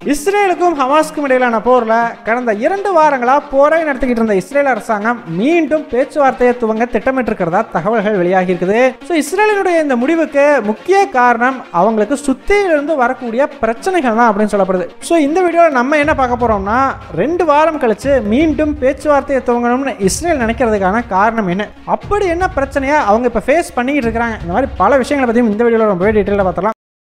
இஸ்ரேலுக்கும் ஹமாஸ்க்கும் இடையிலான போர்ல கடந்த 2 வாரங்களா போரை நடத்திக்கிட்டு இருந்த இஸ்ரேல் அரசாங்கம் மீண்டும் பேச்சுவார்த்தையை துவங்க திட்டமிட்டிருக்கிறதா தகவல்கள் வெளியாகி இருக்குது. இஸ்ரேலினுடைய இந்த முடிவுக்கு முக்கிய காரணம் அவங்களுக்கு சுத்தியிலிருந்து வரக்கூடிய பிரச்சனைகள் தான் அப்படின்னு சொல்லப்படுது. இந்த வீடியோவில் நம்ம என்ன பார்க்க போறோம்னா 2 வாரம் கழிச்சு மீண்டும் பேச்சுவார்த்தையை துவங்கணும்னு இஸ்ரேல் நினைக்கிறதுக்கான காரணம் என்ன, அப்படி என்ன பிரச்சனையா அவங்க இப்ப ஃபேஸ் பண்ணிட்டு இருக்காங்க, இந்த மாதிரி பல விஷயங்களை பத்தியும் இந்த வீடியோல ரொம்பவே டீட்டெயிலா பார்த்தலாம்.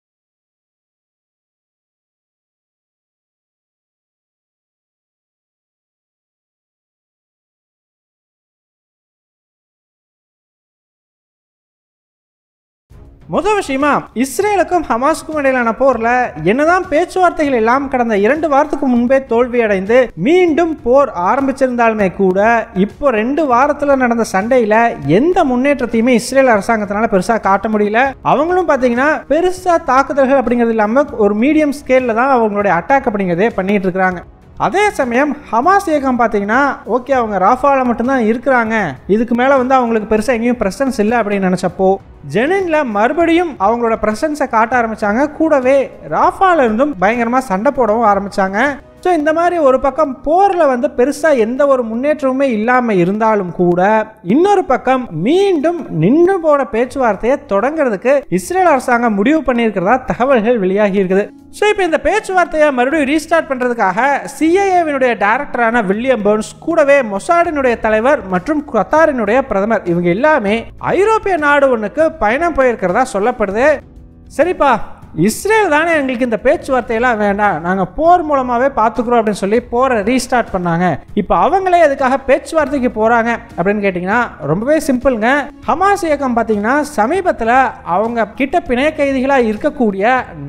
முதல் விஷயமா, இஸ்ரேலுக்கும் ஹமாஸ்க்கும் இடையிலான போர்ல என்னதான் பேச்சுவார்த்தைகள் எல்லாம் கடந்த 2 வாரத்துக்கு முன்பே தோல்வி அடைந்து மீண்டும் போர் ஆரம்பிச்சிருந்தாலுமே கூட இப்போ 2 வாரத்துல நடந்த சண்டையில எந்த முன்னேற்றத்தையுமே இஸ்ரேல் அரசாங்கத்தினால பெருசா காட்ட முடியல. அவங்களும் பாத்தீங்கன்னா பெருசா தாக்குதல்கள் அப்படிங்கிறது இல்லாம ஒரு மீடியம் ஸ்கேல்ல தான் அவங்களுடைய அட்டாக் அப்படிங்கிறதே பண்ணிட்டு இருக்காங்க. அதே சமயம் ஹமாஸ் இயக்கம் பார்த்தீங்கன்னா ஓகே அவங்க ராஃபால மட்டும்தான் இருக்கிறாங்க, இதுக்கு மேலே அவங்களுக்கு பெருசாக எங்கேயும் பிரசன்ஸ் இல்லை அப்படின்னு நினச்சப்போ ஜெனின்ல மறுபடியும் அவங்களோட பிரசன்ஸை காட்ட ஆரம்பிச்சாங்க. கூடவே ராஃபால இருந்தும் பயங்கரமாக சண்டை போடவும் ஆரம்பிச்சாங்க. இந்த மாதிரி ஒரு பக்கம் போர்ல பெருசா எந்த ஒரு முன்னேற்றமுமே இல்லாம இருந்தாலும் கூட இன்னொரு பக்கம் மீண்டும் நின்று போன பேச்சுவார்த்தையை தொடங்குறதுக்கு இஸ்ரேல் அரசாங்கம் முடிவு பண்ணியிருக்கிறதா தகவல்கள் வெளியாகி இருக்குது. இப்போ இந்த பேச்சுவார்த்தையை மறுபடியும் ரீஸ்டார்ட் பண்றதுக்காக சிஐஏவினுடைய டைரக்டரான வில்லியம் பர்ன்ஸ் கூடவே மொசாடினுடைய தலைவர் மற்றும் கத்தாரினுடைய பிரதமர் இவங்க எல்லாமே ஐரோப்பிய நாடு ஒன்றுக்கு பயணம் போயிருக்கிறதா சொல்லப்படுது. சரிப்பா, இஸ்ரேல் தானே எங்களுக்கு இந்த பேச்சுவார்த்தையெல்லாம் வேண்டாம், நாங்கள் போர் மூலமாகவே பார்த்துக்குறோம் அப்படின்னு சொல்லி போரை ரீஸ்டார்ட் பண்ணாங்க. இப்போ அவங்களே எதுக்காக பேச்சுவார்த்தைக்கு போகிறாங்க அப்படின்னு கேட்டிங்கன்னா ரொம்பவே சிம்பிளுங்க. ஹமாஸ் இயக்கம் பார்த்தீங்கன்னா சமீபத்தில் அவங்க கிட்ட பிணை கைதிகளாக இருக்கக்கூடிய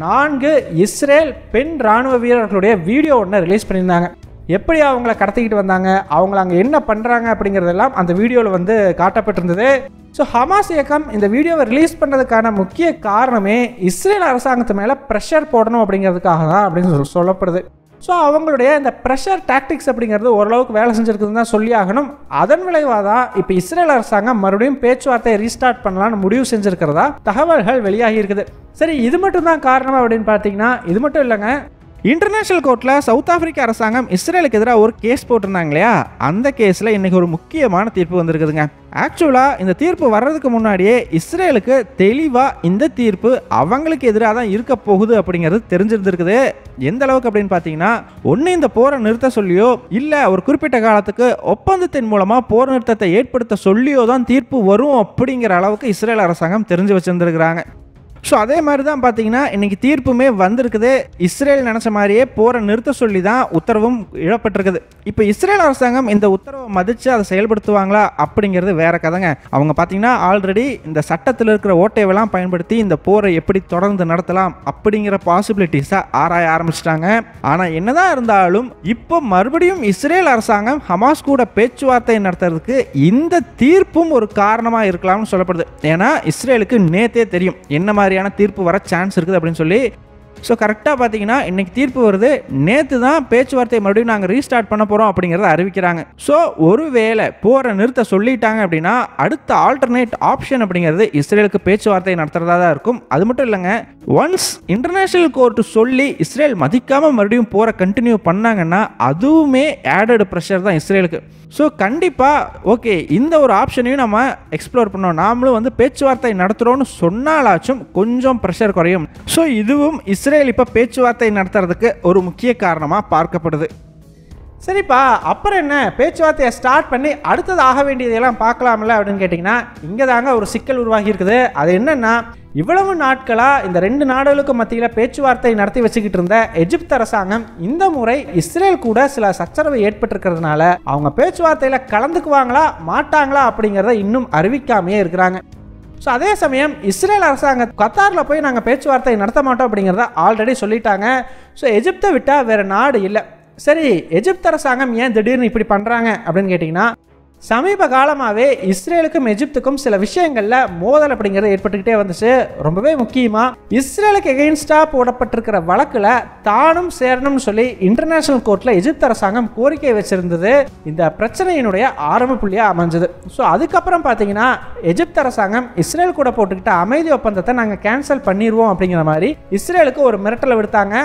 4 இஸ்ரேல் பெண் இராணுவ வீரர்களுடைய வீடியோ ஒன்று ரிலீஸ் பண்ணியிருந்தாங்க. எப்படி அவங்கள கடத்திக்கிட்டு வந்தாங்க, அவங்கள அங்கே என்ன பண்ணுறாங்க அப்படிங்கிறதெல்லாம் அந்த வீடியோவில் காட்டப்பட்டிருந்தது. ஹமாஸ் இயக்கம் இந்த வீடியோவை ரிலீஸ் பண்ணுறதுக்கான முக்கிய காரணமே இஸ்ரேல் அரசாங்கத்து மேலே ப்ரெஷர் போடணும் அப்படிங்கிறதுக்காக தான் அப்படின்னு சொல்லப்படுது. அவங்களுடைய இந்த ப்ரெஷர் டாக்டிக்ஸ் அப்படிங்கிறது ஓரளவுக்கு வேலை செஞ்சுருக்குதுன்னு தான் சொல்லி ஆகணும். அதன் விளைவாக தான் இப்போ இஸ்ரேல் அரசாங்கம் மறுபடியும் பேச்சுவார்த்தையை ரீஸ்டார்ட் பண்ணலான்னு முடிவு செஞ்சுருக்கிறதா தகவல்கள் வெளியாகி இருக்குது. சரி, இது மட்டும் தான் காரணம் அப்படின்னு பார்த்தீங்கன்னா இது மட்டும் இல்லைங்க. இன்டர்நேஷனல் கோர்ட்டில் சவுத் ஆப்பிரிக்கா அரசாங்கம் இஸ்ரேலுக்கு எதிராக ஒரு கேஸ் போட்டிருந்தாங்க இல்லையா, அந்த கேஸில் இன்னைக்கு ஒரு முக்கியமான தீர்ப்பு வந்திருக்குதுங்க. ஆக்சுவலாக இந்த தீர்ப்பு வர்றதுக்கு முன்னாடியே இஸ்ரேலுக்கு தெளிவாக இந்த தீர்ப்பு அவங்களுக்கு எதிராக தான் இருக்க போகுது அப்படிங்கிறது தெரிஞ்சிருந்துருக்குது. எந்த அளவுக்கு அப்படின்னு பார்த்தீங்கன்னா, ஒன்று இந்த போரை நிறுத்த சொல்லியோ இல்லை ஒரு குறிப்பிட்ட காலத்துக்கு ஒப்பந்தத்தின் மூலமாக போர் நிறுத்தத்தை ஏற்படுத்த சொல்லியோ தான் தீர்ப்பு வரும் அப்படிங்கிற அளவுக்கு இஸ்ரேல் அரசாங்கம் தெரிஞ்சு வச்சுருந்துருக்குறாங்க. அதே மாதிரி தான் பார்த்தீங்கன்னா இன்னைக்கு தீர்ப்புமே வந்திருக்குது. இஸ்ரேல் நினச்ச மாதிரியே போரை நிறுத்த சொல்லி தான் உத்தரவும் இழப்பட்டிருக்குது. இப்போ இஸ்ரேல் அரசாங்கம் இந்த உத்தரவை மதித்து அதை செயல்படுத்துவாங்களா அப்படிங்கிறது வேற கதைங்க. அவங்க பார்த்தீங்கன்னா ஆல்ரெடி இந்த சட்டத்தில் இருக்கிற ஓட்டையெல்லாம் பயன்படுத்தி இந்த போரை எப்படி தொடர்ந்து நடத்தலாம் அப்படிங்கிற பாசிபிலிட்டிஸை ஆராய ஆரம்பிச்சிட்டாங்க. ஆனால் என்னதான் இருந்தாலும் இப்போ மறுபடியும் இஸ்ரேல் அரசாங்கம் ஹமாஸ் கூட பேச்சுவார்த்தை நடத்துறதுக்கு இந்த தீர்ப்பும் ஒரு காரணமாக இருக்கலாம்னு சொல்லப்படுது. ஏன்னா இஸ்ரேலுக்கு நேத்தே தெரியும் என்ன மாதிரி தீர்ப்பு வர சான்ஸ் இருக்குது அப்படின்னு சொல்லி. கரெக்டாக பார்த்தீங்கன்னா இன்னைக்கு தீர்ப்பு வருது, நேற்று தான் பேச்சுவார்த்தை மறுபடியும் நாங்கள் ரீஸ்டார்ட் பண்ண போகிறோம் அப்படிங்கிறத அறிவிக்கிறாங்க. ஒருவேளை போரை நிறுத்த சொல்லிட்டாங்க அப்படின்னா அடுத்த ஆல்டர்னேட் ஆப்ஷன் அப்படிங்கிறது இஸ்ரேலுக்கு பேச்சுவார்த்தை நடத்துறதா தான் இருக்கும். அது மட்டும் இல்லைங்க, ஒன்ஸ் இன்டர்நேஷனல் கோர்ட் சொல்லி இஸ்ரேல் மதிக்காமல் மறுபடியும் போரை கண்டினியூ பண்ணாங்கன்னா அதுவுமே ஆடட் ப்ரெஷர் தான் இஸ்ரேலுக்கு. கண்டிப்பாக ஓகே இந்த ஒரு ஆப்ஷனையும் நம்ம எக்ஸ்ப்ளோர் பண்ணோம், நாமளும் பேச்சுவார்த்தை நடத்துகிறோன்னு சொன்னாலாச்சும் கொஞ்சம் ப்ரெஷர் குறையும். இதுவும் இஸ்ரேல் இப்போ பேச்சுவார்த்தை நடத்துறதுக்கு ஒரு முக்கிய காரணமாக பார்க்கப்படுது. சரிப்பா, அப்புறம் என்ன, பேச்சுவார்த்தையை ஸ்டார்ட் பண்ணி அடுத்தது ஆக வேண்டியதெல்லாம் பார்க்கலாம்ல அப்படின்னு கேட்டிங்கன்னா இங்கே தாங்க ஒரு சிக்கல் உருவாகி இருக்குது. அது என்னன்னா, இவ்வளவு நாட்களாக இந்த 2 நாடுகளுக்கு மத்தியில் பேச்சுவார்த்தை நடத்தி வச்சுக்கிட்டு இருந்த எகிப்து அரசாங்கம் இந்த முறை இஸ்ரேல் கூட சில சச்சரவு ஏற்பட்டிருக்கிறதுனால அவங்க பேச்சுவார்த்தையில் கலந்துக்குவாங்களா மாட்டாங்களா அப்படிங்கிறத இன்னும் அறிவிக்காமையே இருக்கிறாங்க. அதே சமயம் இஸ்ரேல் அரசாங்கம் கத்தாரில் போய் நாங்கள் பேச்சுவார்த்தை நடத்த மாட்டோம் அப்படிங்கிறத ஆல்ரெடி சொல்லிட்டாங்க. எகிப்தை விட்டால் வேறு நாடு இல்லை. சரி, எகிப்து அரசாங்கம் ஏன் திடீர்னு இப்படி பண்ணுறாங்க அப்படின்னு கேட்டிங்கன்னா, சமீப காலமாகவே இஸ்ரேலுக்கும் எகிப்துக்கும் சில விஷயங்களில் மோதல் அப்படிங்கிறது ஏற்பட்டுக்கிட்டே வந்துச்சு. ரொம்பவே முக்கியமாக இஸ்ரேலுக்கு எகெயின்ஸ்டாக போடப்பட்டிருக்கிற வழக்கில் தானும் சேரணும்னு சொல்லி இன்டர்நேஷனல் கோர்ட்டில் எகிப்து அரசாங்கம் கோரிக்கை வச்சிருந்தது இந்த பிரச்சனையினுடைய ஆரம்ப புள்ளியாக அமைஞ்சது. அதுக்கப்புறம் பார்த்தீங்கன்னா எகிப்து அரசாங்கம் இஸ்ரேல் கூட போட்டுக்கிட்ட அமைதி ஒப்பந்தத்தை நாங்கள் கேன்சல் பண்ணிடுவோம் அப்படிங்கிற மாதிரி இஸ்ரேலுக்கு ஒரு மிரட்டலை விடுத்தாங்க.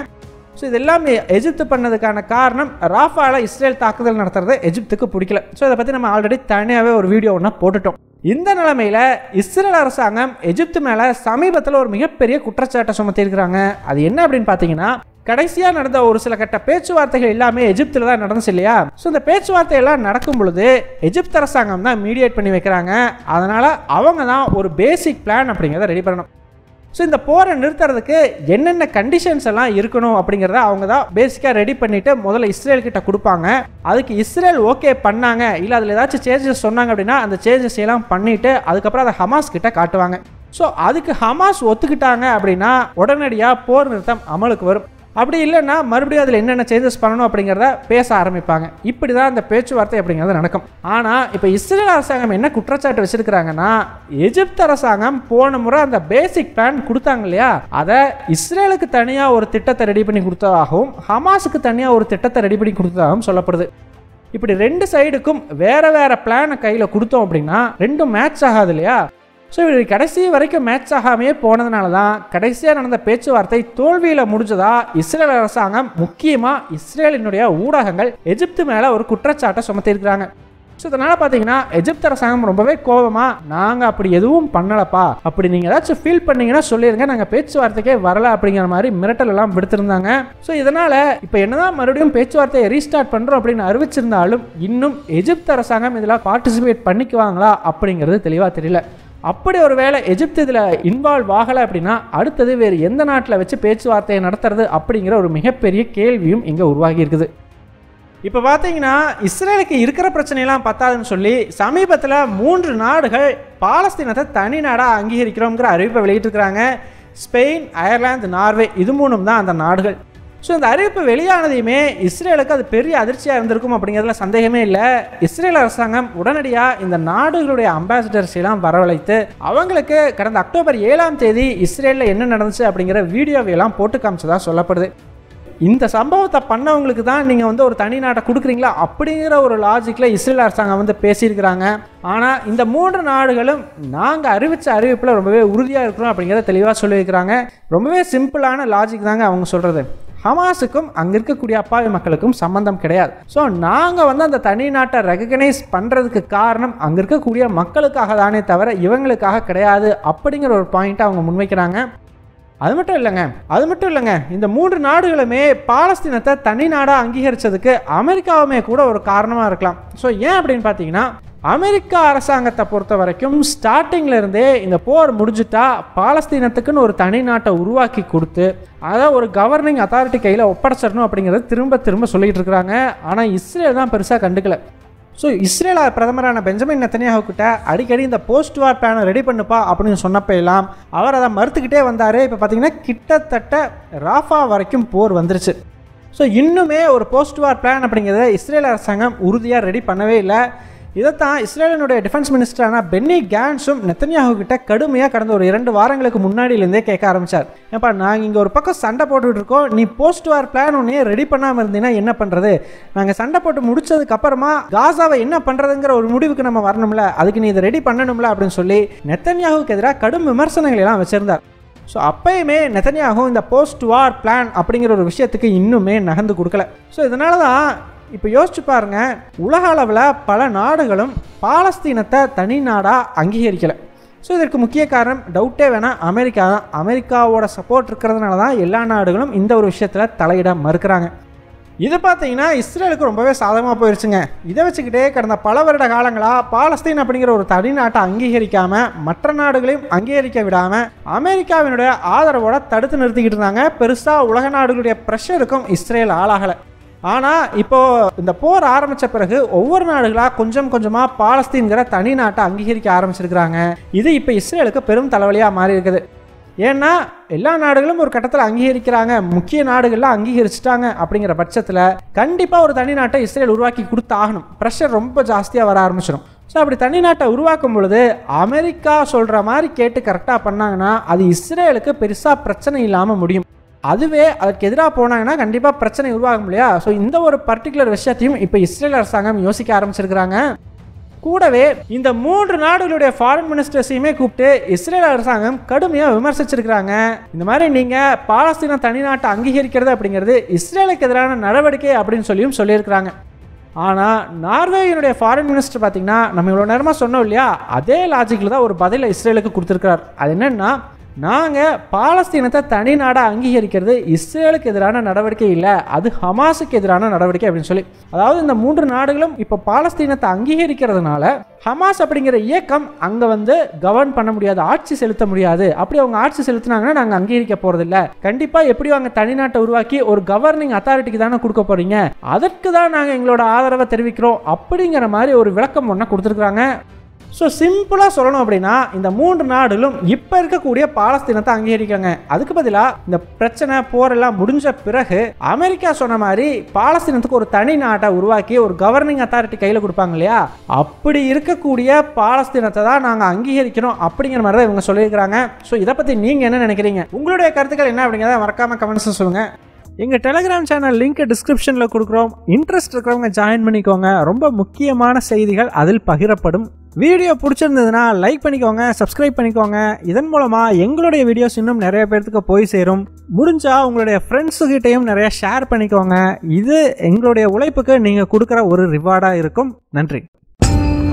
ஸோ இதெல்லாம் எஜிப்து பண்ணதுக்கான காரணம் ராஃபால இஸ்ரேல் தாக்குதல் நடத்துறது எஜிப்துக்கு பிடிக்கல. ஸோ இதை பற்றி நம்ம ஆல்ரெடி தனியாகவே ஒரு வீடியோ ஒன்று போட்டுட்டோம். இந்த நிலைமையில் இஸ்ரேல் அரசாங்கம் எஜிப்து மேலே சமீபத்தில் ஒரு மிகப்பெரிய குற்றச்சாட்டை சுமத்தியிருக்கிறாங்க. அது என்ன அப்படின்னு பார்த்தீங்கன்னா, கடைசியாக நடந்த ஒரு சில கட்ட பேச்சுவார்த்தைகள் எல்லாமே எஜிப்தில் தான் நடந்துச்சு இல்லையா? ஸோ இந்த பேச்சுவார்த்தை எல்லாம் நடக்கும் பொழுது எஜிப்து அரசாங்கம் தான் மீடியேட் பண்ணி வைக்கிறாங்க. அதனால் அவங்க தான் ஒரு பேசிக் பிளான் அப்படிங்கிறத ரெடி பண்ணணும். ஸோ இந்த போரை நிறுத்துறதுக்கு என்னென்ன கண்டிஷன்ஸ் எல்லாம் இருக்கணும் அப்படிங்கிறத அவங்க தான் பேசிக்காக ரெடி பண்ணிவிட்டு முதல்ல இஸ்ரேல் கிட்ட கொடுப்பாங்க. அதுக்கு இஸ்ரேல் ஓகே பண்ணாங்க, இல்லை அதில் ஏதாச்சும் சேஞ்சஸ் சொன்னாங்க அப்படின்னா அந்த சேஞ்சஸ் எல்லாம் பண்ணிவிட்டு அதுக்கப்புறம் அதை ஹமாஸ் கிட்ட காட்டுவாங்க. ஸோ அதுக்கு ஹமாஸ் ஒத்துக்கிட்டாங்க அப்படின்னா உடனடியாக போர் நிறுத்தம் அமலுக்கு வரும். அப்படி இல்லைன்னா மறுபடியும் அதில் என்னென்ன சேஞ்சஸ் பண்ணணும் அப்படிங்கிறத பேச ஆரம்பிப்பாங்க. இப்படி தான் இந்த பேச்சுவார்த்தை அப்படிங்கிறது நடக்கும். ஆனால் இப்போ இஸ்ரேல் அரசாங்கம் என்ன குற்றச்சாட்டு வச்சிருக்கிறாங்கன்னா, எஜிப்து அரசாங்கம் போன முறை அந்த பேசிக் பிளான் கொடுத்தாங்க இல்லையா, அதை இஸ்ரேலுக்கு தனியாக ஒரு திட்டத்தை ரெடி பண்ணி கொடுத்ததாகவும் ஹமாஸுக்கு தனியாக ஒரு திட்டத்தை ரெடி பண்ணி கொடுத்ததாகவும் சொல்லப்படுது. இப்படி ரெண்டு சைடுக்கும் வேற வேற பிளானை கையில் கொடுத்தோம் அப்படின்னா ரெண்டும் மேட்ச் ஆகாது இல்லையா? ஸோ இது கடைசி வரைக்கும் மேட்ச் ஆகாமையே போனதுனால தான் கடைசியாக நடந்த பேச்சுவார்த்தை தோல்வியில் முடிஞ்சதா இஸ்ரேல் அரசாங்கம், முக்கியமாக இஸ்ரேலினுடைய ஊடகங்கள் எஜிப்து மேலே ஒரு குற்றச்சாட்டை சுமத்தியிருக்கிறாங்க. ஸோ இதனால் பார்த்தீங்கன்னா எஜிப்து அரசாங்கம் ரொம்பவே கோபமாக, நாங்கள் அப்படி எதுவும் பண்ணலப்பா, அப்படி நீங்கள் ஏதாச்சும் ஃபீல் பண்ணீங்கன்னா சொல்லிடுங்க, நாங்கள் பேச்சுவார்த்தைக்கே வரல அப்படிங்கிற மாதிரி மிரட்டல் எல்லாம் விடுத்திருந்தாங்க. ஸோ இதனால் இப்போ என்னதான் மறுபடியும் பேச்சுவார்த்தையை ரீஸ்டார்ட் பண்ணுறோம் அப்படின்னு அறிவிச்சிருந்தாலும் இன்னும் எஜிப்து அரசாங்கம் இதில் பார்ட்டிசிபேட் பண்ணிக்குவாங்களா அப்படிங்கிறது தெளிவாக தெரியல. அப்படி ஒரு வேளை எஜிப்து இதில் இன்வால்வ் ஆகலை அப்படின்னா அடுத்தது வேறு எந்த நாட்டில் வச்சு பேச்சுவார்த்தையை நடத்துறது அப்படிங்கிற ஒரு மிகப்பெரிய கேள்வியும் இங்கே உருவாகி இருக்குது. இப்போ பார்த்தீங்கன்னா இஸ்ரேலுக்கு இருக்கிற பிரச்சனையெல்லாம் பத்தாதுன்னு சொல்லி சமீபத்தில் 3 நாடுகள் பாலஸ்தீனத்தை தனி நாடாக அங்கீகரிக்கிறோங்கிற அறிவிப்பை வெளியிட்டிருக்கிறாங்க. ஸ்பெயின், அயர்லாந்து, நார்வே, இது 3 தான் அந்த நாடுகள். ஸோ இந்த அறிவிப்பு வெளியானதையுமே இஸ்ரேலுக்கு அது பெரிய அதிர்ச்சியாக இருந்திருக்கும் அப்படிங்கிறதுல சந்தேகமே இல்லை. இஸ்ரேல் அரசாங்கம் உடனடியாக இந்த நாடுகளுடைய அம்பாசிடர்ஸ் எல்லாம் வரவழைத்து அவங்களுக்கு கடந்த அக்டோபர் 7ஆம் தேதி இஸ்ரேலில் என்ன நடந்துச்சு அப்படிங்கிற வீடியோவையெல்லாம் போட்டு காமிச்சதா சொல்லப்படுது. இந்த சம்பவத்தை பண்ணவங்களுக்கு தான் நீங்கள் ஒரு தனி நாட்டை கொடுக்குறீங்களா அப்படிங்கிற ஒரு லாஜிக்கில் இஸ்ரேல் அரசாங்கம் பேசியிருக்கிறாங்க. ஆனால் இந்த 3 நாடுகளும் நாங்கள் அறிவித்த அறிவிப்பில் ரொம்பவே உறுதியாக இருக்கிறோம் அப்படிங்கிறத தெளிவாக சொல்லியிருக்கிறாங்க. ரொம்பவே சிம்பிளான லாஜிக் தாங்க அவங்க சொல்கிறது. ஹமாஸுக்கும் அங்கே இருக்கக்கூடிய அப்பாவி மக்களுக்கும் சம்பந்தம் கிடையாது. ஸோ நாங்கள் அந்த தனி நாட்டை ரெகக்னைஸ் பண்ணுறதுக்கு காரணம் அங்கே இருக்கக்கூடிய மக்களுக்காக தானே தவிர இவங்களுக்காக கிடையாது அப்படிங்கிற ஒரு பாயிண்ட்டை அவங்க முன்வைக்கிறாங்க. அது மட்டும் இல்லைங்க, இந்த 3 நாடுகளுமே பாலஸ்தீனத்தை தனி நாடாக அங்கீகரித்ததுக்கு அமெரிக்காவுமே கூட ஒரு காரணமாக இருக்கலாம். ஸோ ஏன் அப்படின்னு பார்த்தீங்கன்னா, அமெரிக்கா அரசாங்கத்தை பொறுத்த வரைக்கும் ஸ்டார்டிங்கில் இருந்தே இந்த போர் முடிஞ்சுட்டா பாலஸ்தீனத்துக்குன்னு ஒரு தனி நாட்டை உருவாக்கி கொடுத்து அதை ஒரு கவர்னிங் அத்தாரிட்டி கையில் ஒப்படைச்சிடணும் அப்படிங்கிறது திரும்ப சொல்லிகிட்டு இருக்கிறாங்க. ஆனால் இஸ்ரேல் தான் பெருசாக கண்டுக்கல. ஸோ இஸ்ரேல் பிரதமரான பெஞ்சமின் நெத்தன்யாஹூ கிட்ட அடிக்கடி இந்த போஸ்ட் வார் பிளானை ரெடி பண்ணுப்பா அப்படின்னு சொன்னப்போ எல்லாம் அவர் அதை மறுத்துக்கிட்டே வந்தார். இப்போ பார்த்தீங்கன்னா கிட்டத்தட்ட ராஃபா வரைக்கும் போர் வந்துருச்சு. ஸோ இன்னுமே ஒரு போஸ்ட் வார் பிளான் அப்படிங்கிறத இஸ்ரேல் அரசாங்கம் உறுதியாக ரெடி பண்ணவே இல்லை. இதைத்தான் இஸ்ரேலினுடைய டிஃபென்ஸ் மினிஸ்டரான பென்னி கேன்ஸும் நெத்தன்யாஹூ கிட்ட கடுமையாக கடந்த ஒரு 2 வாரங்களுக்கு முன்னாடியிலேருந்தே கேட்க ஆரம்பித்தார். ஏப்பா, நாங்கள் இங்கே ஒரு பக்கம் சண்டை போட்டுக்கிட்டு இருக்கோம், நீ போஸ்ட் வார் பிளான் ஒன்றே ரெடி பண்ணாமல் இருந்தீங்கன்னா என்ன பண்ணுறது? நாங்கள் சண்டை போட்டு முடிச்சதுக்கப்புறமா காசாவை என்ன பண்ணுறதுங்கிற ஒரு முடிவுக்கு நம்ம வரணும்ல, அதுக்கு நீ இதை ரெடி பண்ணணும்ல அப்படின்னு சொல்லி நெத்தன்யாஹூக்கு எதிராக கடும் விமர்சனங்கள் எல்லாம் வச்சுருந்தார். ஸோ அப்பயுமே நெத்தன்யாஹூ இந்த போஸ்ட் வார் பிளான் அப்படிங்கிற ஒரு விஷயத்துக்கு இன்னுமே நகர்ந்து கொடுக்கல. ஸோ இதனால தான் இப்போ யோசிச்சு பாருங்க, உலக அளவில் பல நாடுகளும் பாலஸ்தீனத்தை தனி நாடாக அங்கீகரிக்கலை. ஸோ இதற்கு முக்கிய காரணம் டவுட்டே வேணால் அமெரிக்கா தான். அமெரிக்காவோட சப்போர்ட் இருக்கிறதுனால தான் எல்லா நாடுகளும் இந்த ஒரு விஷயத்தில் தலையிட மறுக்கிறாங்க. இது பார்த்தீங்கன்னா இஸ்ரேலுக்கு ரொம்பவே சாதகமாக போயிடுச்சுங்க. இதை வச்சுக்கிட்டே கடந்த பல வருட காலங்களாக பாலஸ்தீன் அப்படிங்கிற ஒரு தனி நாட்டை அங்கீகரிக்காமல் மற்ற நாடுகளையும் அங்கீகரிக்க விடாமல் அமெரிக்காவினுடைய ஆதரவோட தடுத்து நிறுத்திக்கிட்டு இருந்தாங்க. பெருசாக உலக நாடுகளுடைய ப்ரெஷருக்கும் இஸ்ரேல் ஆளாகலை. ஆனால் இப்போது இந்த போர் ஆரம்பித்த பிறகு ஒவ்வொரு நாடுகளாக கொஞ்சமாக பாலஸ்தீன்கிற தனி நாட்டை அங்கீகரிக்க ஆரம்பிச்சிருக்கிறாங்க. இது இப்போ இஸ்ரேலுக்கு பெரும் தலைவலியாக மாறி இருக்குது. ஏன்னா எல்லா நாடுகளும் ஒரு கட்டத்தில் அங்கீகரிக்கிறாங்க, முக்கிய நாடுகள்லாம் அங்கீகரிச்சிட்டாங்க. அப்படிங்கிற பட்சத்தில் கண்டிப்பாக ஒரு தனி நாட்டை இஸ்ரேல் உருவாக்கி கொடுத்தாகணும். ப்ரெஷர் ரொம்ப ஜாஸ்தியாக வர ஆரம்பிச்சிடும். ஸோ அப்படி தனி நாட்டை உருவாக்கும் பொழுது அமெரிக்கா சொல்கிற மாதிரி கேட்டு கரெக்டாக பண்ணாங்கன்னா அது இஸ்ரேலுக்கு பெருசாக பிரச்சனை இல்லாமல் முடியும். அதுவே அதுக்கு எதிராக போனாங்கன்னா கண்டிப்பாக பிரச்சனை உருவாகும் இல்லையா? ஸோ இந்த ஒரு பர்டிகுலர் விஷயத்தையும் இப்போ இஸ்ரேல் அரசாங்கம் யோசிக்க ஆரம்பிச்சிருக்கிறாங்க. கூடவே இந்த 3 நாடுகளுடைய ஃபாரின் மினிஸ்டர்ஸையுமே கூப்பிட்டு இஸ்ரேல் அரசாங்கம் கடுமையாக விமர்சிச்சிருக்கிறாங்க. இந்த மாதிரி நீங்க பாலஸ்தீன தனிநாட்டை அங்கீகரிக்கிறது அப்படிங்கிறது இஸ்ரேலுக்கு எதிரான நடவடிக்கை அப்படின்னு சொல்லியிருக்கிறாங்க. ஆனால் நார்வேயினுடைய ஃபாரின் மினிஸ்டர் பார்த்தீங்கன்னா நம்ம இவ்வளோ நேரமாக சொன்னோம் இல்லையா, அதே லாஜிக்கில் தான் ஒரு பதிலை இஸ்ரேலுக்கு கொடுத்துருக்கிறார். அது என்னன்னா, நாங்கள் பாலஸ்தீனத்தை தனி நாடாக அங்கீகரிக்கிறது இஸ்ரேலுக்கு எதிரான நடவடிக்கை இல்லை, அது ஹமாஸுக்கு எதிரான நடவடிக்கை அப்படின்னு சொல்லி. அதாவது இந்த 3 நாடுகளும் இப்போ பாலஸ்தீனத்தை அங்கீகரிக்கிறதுனால ஹமாஸ் அப்படிங்கிற இயக்கம் அங்கே கவர்ன் பண்ண முடியாது, ஆட்சி செலுத்த முடியாது. அப்படி அவங்க ஆட்சி செலுத்தினாங்கன்னா நாங்கள் அங்கீகரிக்க போகிறதில்ல. கண்டிப்பாக எப்படியும் அங்கே தனிநாட்டை உருவாக்கி ஒரு கவர்னிங் அத்தாரிட்டிக்கு தானே கொடுக்க போகிறீங்க, அதற்கு தான் நாங்கள் எங்களோட ஆதரவை தெரிவிக்கிறோம் அப்படிங்கிற மாதிரி ஒரு விளக்கம் ஒன்று கொடுத்துருக்குறாங்க. ஸோ சிம்பிளாக சொல்லணும் அப்படின்னா, இந்த 3 நாடுகளும் இப்போ இருக்கக்கூடிய பாலஸ்தீனத்தை அங்கீகரிக்காங்க. அதுக்கு பதிலாக இந்த பிரச்சனை போரெல்லாம் முடிஞ்ச பிறகு அமெரிக்கா சொன்ன மாதிரி பாலஸ்தீனத்துக்கு ஒரு தனி நாட்டை உருவாக்கி ஒரு கவர்னிங் அத்தாரிட்டி கையில் கொடுப்பாங்க இல்லையா, அப்படி இருக்கக்கூடிய பாலஸ்தீனத்தை தான் நாங்கள் அங்கீகரிக்கணும் அப்படிங்கிற மாதிரி தான் இவங்க சொல்லியிருக்கிறாங்க. ஸோ இதை பற்றி நீங்கள் என்ன நினைக்கிறீங்க? உங்களுடைய கருத்துக்கள் என்ன அப்படிங்கிறத மறக்காமல் கமெண்ட்ஸ் சொல்லுங்கள். எங்கள் டெலிகிராம் சேனல் லிங்க் டிஸ்கிரிப்ஷனில் கொடுக்குறோம். இன்ட்ரெஸ்ட் இருக்கிறவங்க ஜாயின் பண்ணிக்கோங்க. ரொம்ப முக்கியமான செய்திகள் அதில் பகிரப்படும். வீடியோ பிடிச்சிருந்ததுன்னா லைக் பண்ணிக்கோங்க, சப்ஸ்கிரைப் பண்ணிக்கோங்க. இதன் மூலமாக எங்களுடைய வீடியோஸ் இன்னும் நிறைய பேர்த்துக்கு போய் சேரும். முடிஞ்சால் உங்களுடைய ஃப்ரெண்ட்ஸுக்கிட்டையும் நிறைய ஷேர் பண்ணிக்கோங்க. இது எங்களுடைய உழைப்புக்கு நீங்கள் கொடுக்குற ஒரு ரிவார்டாக இருக்கும். நன்றி.